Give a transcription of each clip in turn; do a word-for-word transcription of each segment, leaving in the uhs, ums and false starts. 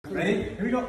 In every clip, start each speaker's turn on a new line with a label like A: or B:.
A: Ready? Here we go.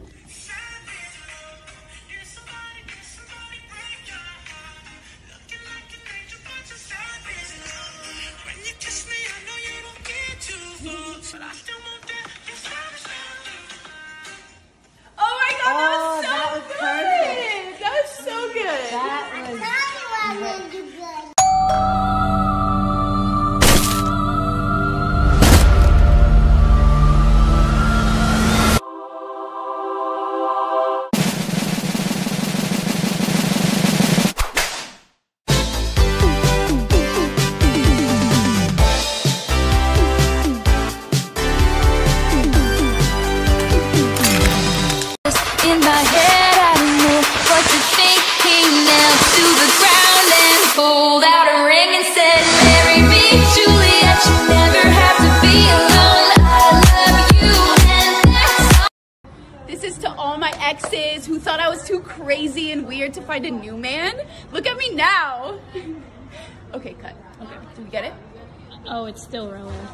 B: In my head, I don't know what to think. He knelt to the ground and pulled out a ring and said, "Marry me, Juliet. You never have to be alone. I love you, and that's all."
C: This is to all my exes who thought I was too crazy and weird to find a new man. Look at me now. Okay, cut. Okay, did we get it?
D: Oh, it's still rolling.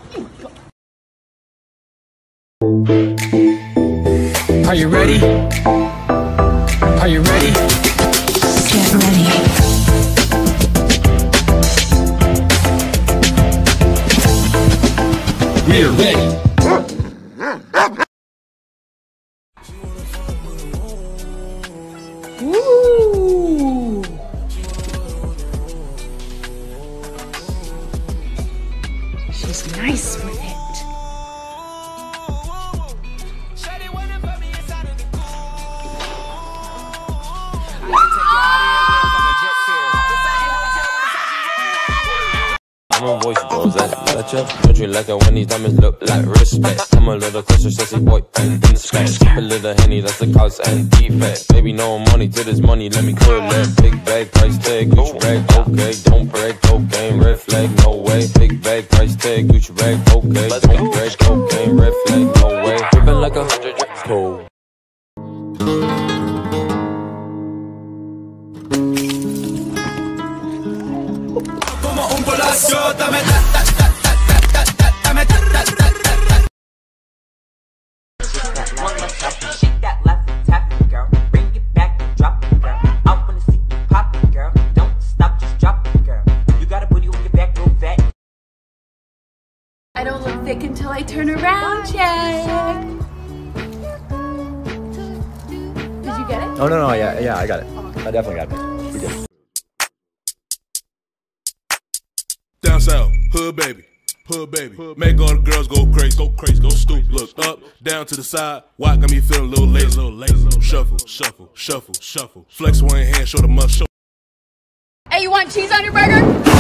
E: Are you ready? Are you ready?
B: Get ready.
E: We're ready.
C: Ooh. She's nice with it.
F: I'm unvoiceable, is that, is that you? Don't you like it when these diamonds look like respect? I'm a little closer, sassy boy, and in the specs. A little Henny, that's the cause and defect. Baby, no money to this money, let me cool that. Big bag, price tag, Gucci bag, okay. Don't break, cocaine, red flag, no way. Big bag, price tag, Gucci bag, okay. Don't break, cocaine, red flag, no way. Rippin' like a hundred drips, cold.
E: Como un golazo, dame da, da, da, da, da, da, dame da, da, da, da.
G: Shake that left and tap it, girl. Bring it back and drop it, girl. I wanna see you pop it, girl. Don't stop, just drop it, girl. You got a booty with your back real fat.
C: I don't look thick until I turn around, check. Did you get it?
A: Oh, no, no, yeah, yeah, I got it. I definitely got it. We did.
H: Down south, hood baby, hood baby. Make all the girls go crazy, go crazy, go stupid. Look up, down to the side. Why got me feeling a little lazy, little lazy. Shuffle, shuffle, shuffle, shuffle. Flex one hand, show the muscle.
C: Hey, you want cheese on your burger?